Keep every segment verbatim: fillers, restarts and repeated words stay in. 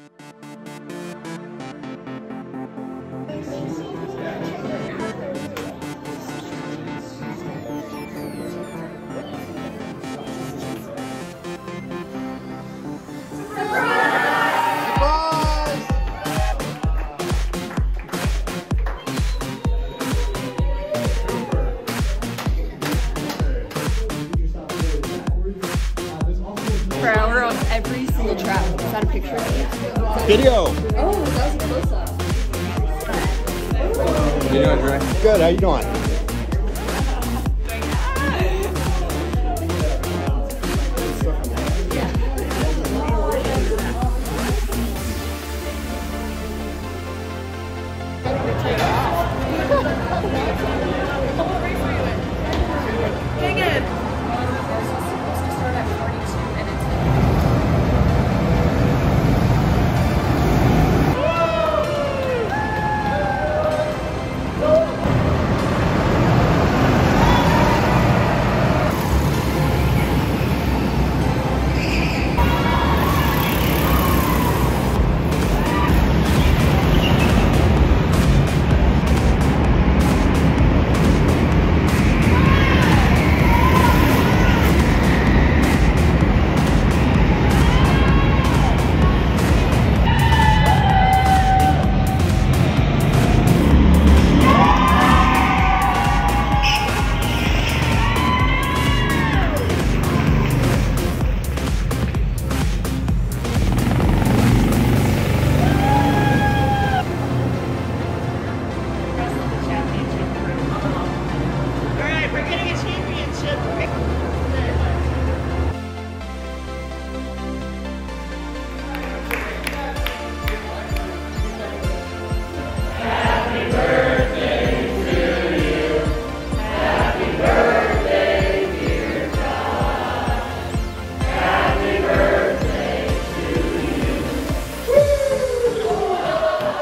For hour on every single trap. Is that a picture of me? Video! Oh, that was a close-up. How you doing, Dre? Good, how you doing? Dang it!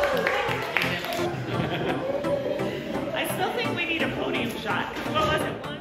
I still think we need a podium shot. What was it?